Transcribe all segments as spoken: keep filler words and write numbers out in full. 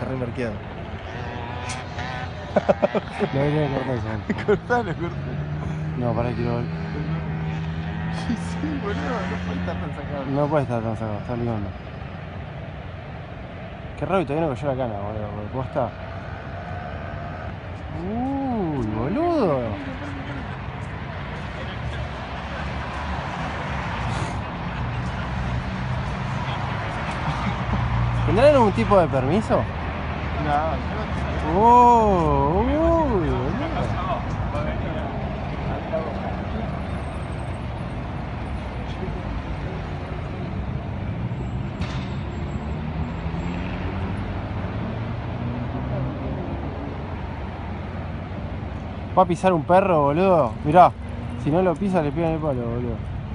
está re marqueado. No debería cortar eso. Cortalo, cortalo. No, pará, quiero ver. Sí, sí, boludo, no puede estar tan sacado. No puede estar tan sacado, está ligando. Qué raro, y todavía no cayó la cana, boludo, porque posta. Uy, boludo. ¿Tendrán algún tipo de permiso? No, Oh, uy, boludo. ¿Va a pisar un perro, boludo? Mirá, si no lo pisa le pegan el palo, boludo.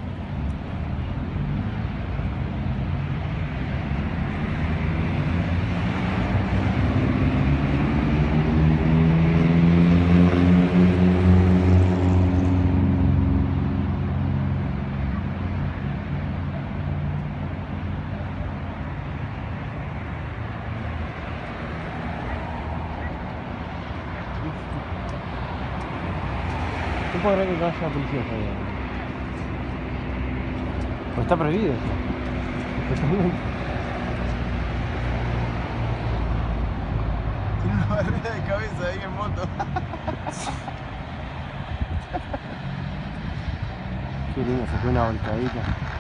No puedo creer que no haya policía todavía. Pues está prohibido eso. Totalmente. tiene una barrera de cabeza ahí en moto. Qué lindo, se fue una volcadita.